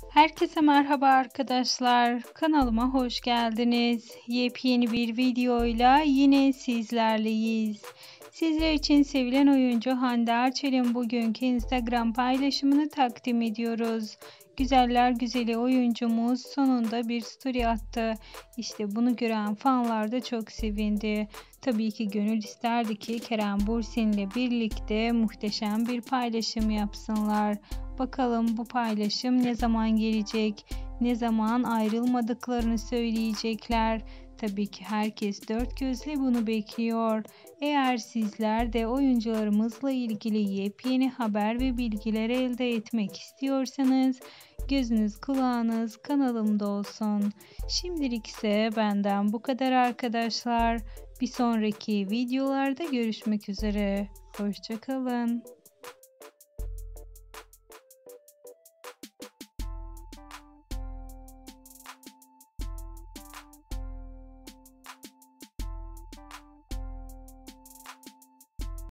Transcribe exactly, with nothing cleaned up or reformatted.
Herkese merhaba arkadaşlar. Kanalıma hoş geldiniz. Yepyeni bir videoyla yine sizlerleyiz. Sizler için sevilen oyuncu Hande Erçel'in bugünkü Instagram paylaşımını takdim ediyoruz. Güzeller güzeli oyuncumuz sonunda bir story attı. İşte bunu gören fanlar da çok sevindi. Tabii ki gönül isterdi ki Kerem Bürsin ile birlikte muhteşem bir paylaşım yapsınlar. Bakalım bu paylaşım ne zaman gelecek? Ne zaman ayrılmadıklarını söyleyecekler? Tabii ki herkes dört gözle bunu bekliyor. Eğer sizler de oyuncularımızla ilgili yepyeni haber ve bilgiler elde etmek istiyorsanız gözünüz kulağınız kanalımda olsun. Şimdilik ise benden bu kadar arkadaşlar. Bir sonraki videolarda görüşmek üzere. Hoşça kalın.